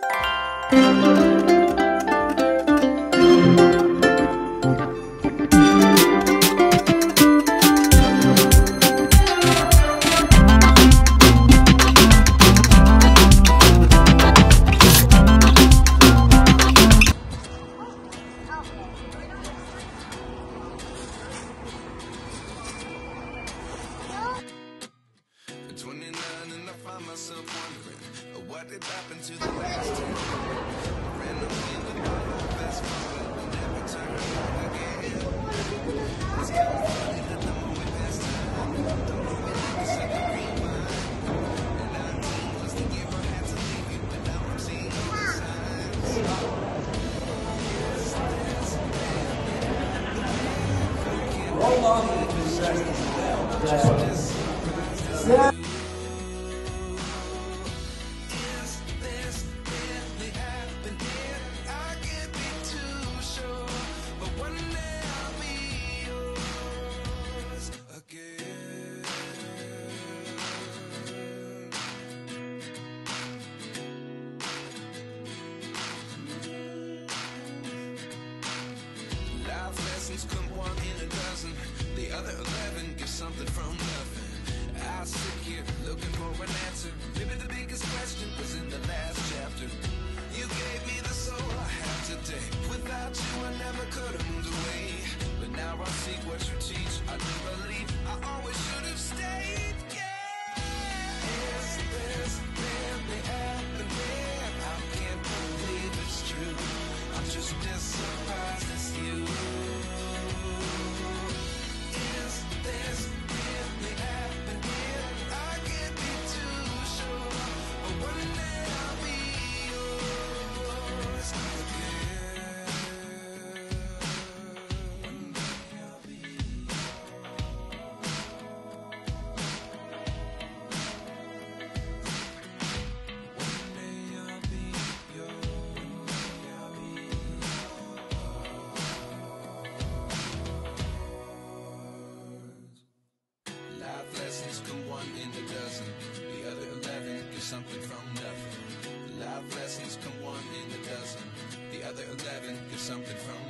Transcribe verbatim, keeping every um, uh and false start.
twenty-nine and I find myself wondering what did happen to the last ten. Randomly in the dark, fast forward and never turn back again. It's kind of funny that the more we pass time, the more we never second rewind. And nineteen was the year I had to leave you, but now I'm seeing all the signs. Roll on in two seconds. Yeah. Come one in a dozen, the other eleven give something from nothing. I sit here looking for an answer. Maybe the biggest question was in the last chapter. You gave me the soul I have today. Without you I never could have moved away. But now I see what you teach. I do believe I always should have stayed. Yeah, is this really happening? I can't believe it's true. I'm just as surprised as you. Come one in a dozen, the other eleven get something from nothing. Life lessons come one in a dozen, the other eleven get something from